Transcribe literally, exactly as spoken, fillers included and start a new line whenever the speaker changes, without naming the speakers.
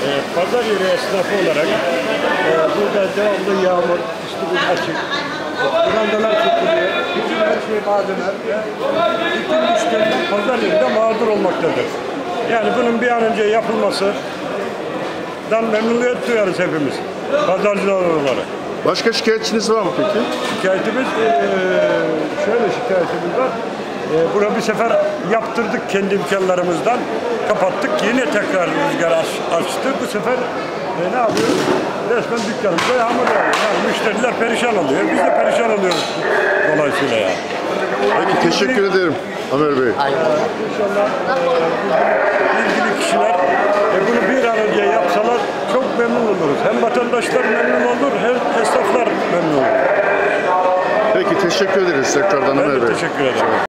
E, pazar yeri esnafı olarak e, burada devamlı yağmur, üstümüz açık, brandalar tutuluyor, bütün her şey malzemeler ve bütün müşteriler pazar yerinde mağdur olmaktadır. Yani bunun bir an önce yapılmasından memnuniyet duyarız hepimiz, pazarcılar olarak.
Başka şikayetçiniz var mı peki?
Şikayetimiz, e, şöyle şikayetimiz var. E, buna bir sefer yaptırdık kendi imkanlarımızdan, kapattık. Yine tekrar rüzgar aç, açtı. Bu sefer e, ne yapıyoruz? Resmen dükkanımıza yağmur yağıyor. Yani müşteriler perişan oluyor. Biz de perişan oluyoruz dolayısıyla yani.
Peki teşekkür ederim Ömer Bey.
İnşallah e, ilgili kişiler e, bunu bir an önce yapsalar çok memnun oluruz. Hem vatandaşlar memnun olur, hem esnaflar memnun olur.
Peki teşekkür ederiz tekrardan
Ben
Ömer
de
Bey.
teşekkür ederim.